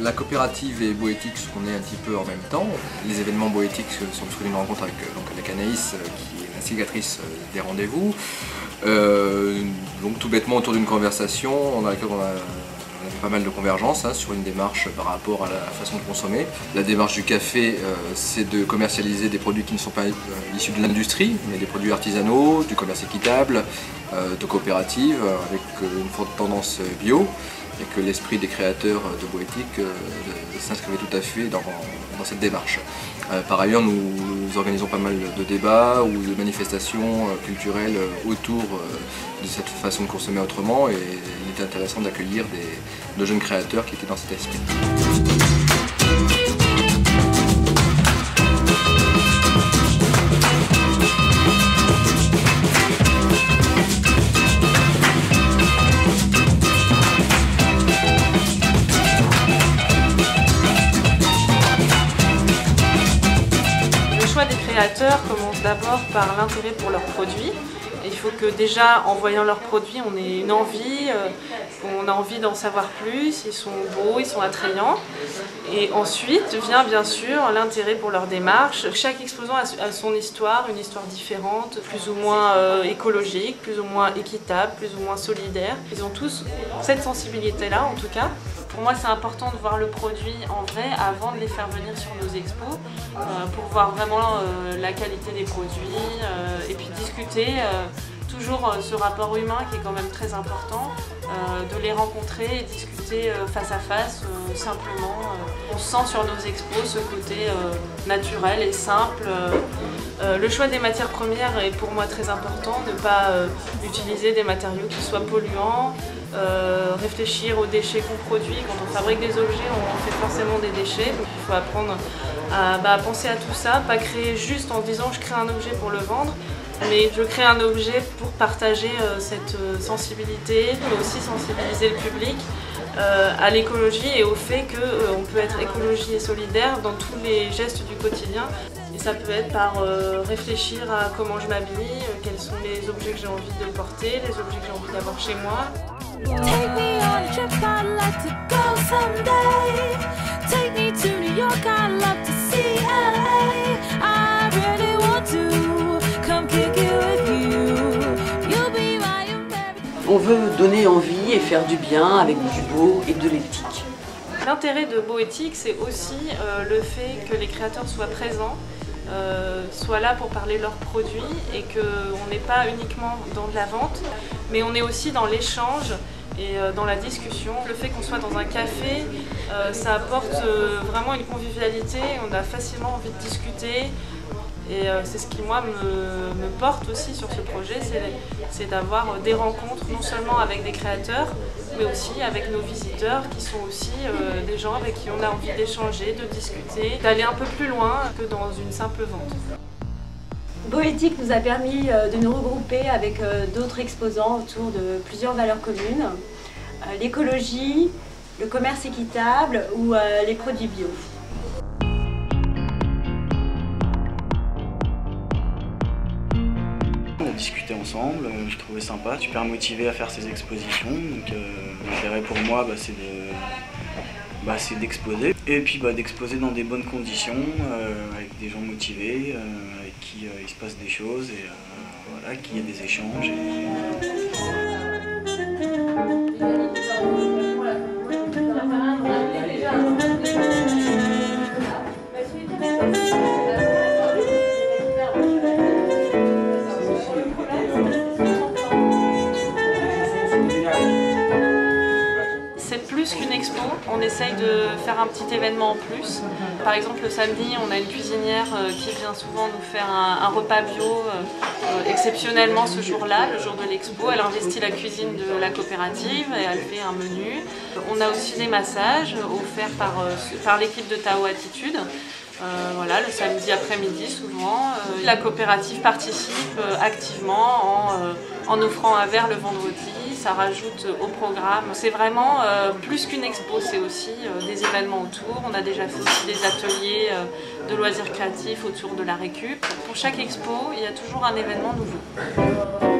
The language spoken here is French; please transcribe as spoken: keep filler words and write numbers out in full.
La coopérative et Boétique sont nés un petit peu en même temps. Les événements Boétique sont le fruit d'une rencontre avec, donc, avec Anaïs, qui est l'instigatrice des rendez-vous. Euh, donc tout bêtement autour d'une conversation dans laquelle on a On avait pas mal de convergences hein, sur une démarche par rapport à la façon de consommer. La démarche du café, euh, c'est de commercialiser des produits qui ne sont pas euh, issus de l'industrie, mais des produits artisanaux, du commerce équitable, euh, de coopératives, euh, avec euh, une forte tendance bio, et que l'esprit des créateurs de Boétique euh, s'inscrivait tout à fait dans, dans cette démarche. Euh, par ailleurs, nous, nous organisons pas mal de débats ou de manifestations euh, culturelles autour euh, de cette façon de consommer autrement, et il était intéressant d'accueillir des, de jeunes créateurs qui étaient dans cet esprit. Le choix des créateurs commence d'abord par l'intérêt pour leurs produits. Il faut que déjà, en voyant leurs produits, on ait une envie, euh, on a envie d'en savoir plus, ils sont beaux, ils sont attrayants. Et ensuite vient bien sûr l'intérêt pour leur démarche. Chaque exposant a son histoire, une histoire différente, plus ou moins euh, écologique, plus ou moins équitable, plus ou moins solidaire. Ils ont tous cette sensibilité-là en tout cas. Pour moi, c'est important de voir le produit en vrai avant de les faire venir sur nos expos euh, pour voir vraiment euh, la qualité des produits euh, et puis discuter, euh, toujours euh, ce rapport humain qui est quand même très important, euh, de les rencontrer et discuter euh, face à face, euh, simplement. Euh, on sent sur nos expos ce côté euh, naturel et simple. Euh, euh, le choix des matières premières est pour moi très important, ne pas euh, utiliser des matériaux qui soient polluants. Euh, réfléchir aux déchets qu'on produit. Quand on fabrique des objets, on fait forcément des déchets. Donc il faut apprendre à, bah, à penser à tout ça, pas créer juste en disant je crée un objet pour le vendre, mais je crée un objet pour partager euh, cette euh, sensibilité, mais aussi sensibiliser le public euh, à l'écologie et au fait qu'on euh, peut être écologie et solidaire dans tous les gestes du quotidien. Et ça peut être par euh, réfléchir à comment je m'habille, euh, quels sont les objets que j'ai envie de porter, les objets que j'ai envie d'avoir chez moi. Take me on a trip, I'd like to go someday. Take me to New York, I'd love to see L A. I really want to come kick it with you. You'll be my American. On veut donner envie et faire du bien avec du beau et de l'éthique. L'intérêt de Boétique, c'est aussi euh, le fait que les créateurs soient présents, euh, soient là pour parler de leurs produits et qu'on n'est pas uniquement dans de la vente, mais on est aussi dans l'échange et euh, dans la discussion. Le fait qu'on soit dans un café, euh, ça apporte euh, vraiment une convivialité, on a facilement envie de discuter. Et euh, c'est ce qui, moi, me, me porte aussi sur ce projet, c'est d'avoir des rencontres non seulement avec des créateurs, mais aussi avec nos visiteurs qui sont aussi euh, des gens avec qui on a envie d'échanger, de discuter, d'aller un peu plus loin que dans une simple vente. Boétique nous a permis euh, de nous regrouper avec euh, d'autres exposants autour de plusieurs valeurs communes, euh, l'écologie, le commerce équitable ou euh, les produits bio. On a discuté ensemble, je trouvais sympa, super motivé à faire ces expositions. Donc euh, l'intérêt pour moi, bah, c'est de, bah, c'est d'exposer. Et puis bah, d'exposer dans des bonnes conditions, euh, avec des gens motivés, euh, avec qui euh, il se passe des choses et euh, voilà, qu'il y ait des échanges. Et... Qu'une expo, on essaye de faire un petit événement en plus. Par exemple le samedi, on a une cuisinière qui vient souvent nous faire un, un repas bio euh, exceptionnellement ce jour-là, le jour de l'expo. Elle investit la cuisine de la coopérative et elle fait un menu. On a aussi des massages offerts par, par l'équipe de Tao Attitude. Euh, voilà, le samedi après-midi souvent. Euh, la coopérative participe euh, activement en, euh, en offrant un verre le vendredi, ça rajoute euh, au programme. C'est vraiment euh, plus qu'une expo, c'est aussi euh, des événements autour. On a déjà fait aussi des ateliers euh, de loisirs créatifs autour de la récup. Pour chaque expo, il y a toujours un événement nouveau.